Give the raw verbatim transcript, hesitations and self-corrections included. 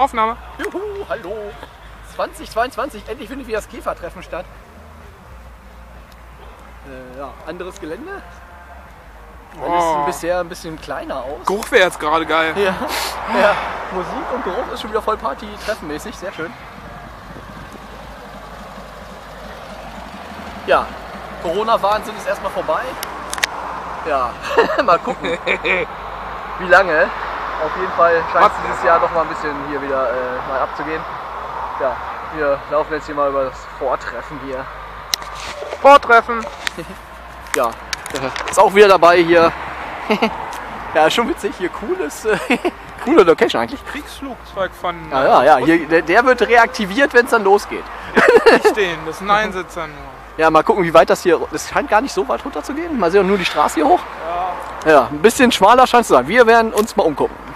Aufnahme. Juhu, hallo. zweitausendzweiundzwanzig, endlich findet wieder das Käfertreffen statt. Äh, ja, anderes Gelände. Alles Oh. bisher ein bisschen kleiner aus. Geruch wäre jetzt gerade geil. Ja. Ja, Musik und Geruch ist schon wieder voll Party-treffenmäßig, sehr schön. Ja, Corona-Wahnsinn ist erstmal vorbei. Ja, mal gucken, wie lange. Auf jeden Fall scheint es dieses Jahr doch mal ein bisschen hier wieder äh, mal abzugehen. Ja, wir laufen jetzt hier mal über das Vortreffen hier. Vortreffen. Ja, ist auch wieder dabei hier. Ja, schon witzig, hier cooles, äh, coole Location eigentlich. Kriegsflugzeug von. Ja, ja, ja, hier, der, der wird reaktiviert, wenn es dann losgeht. Nicht stehen, das ist ein Einsitzer nur. Ja, mal gucken, wie weit das hier. Das scheint gar nicht so weit runter zu gehen. Mal sehen, nur die Straße hier hoch. Ja. Ja, ein bisschen schmaler scheint es zu sein. Wir werden uns mal umgucken.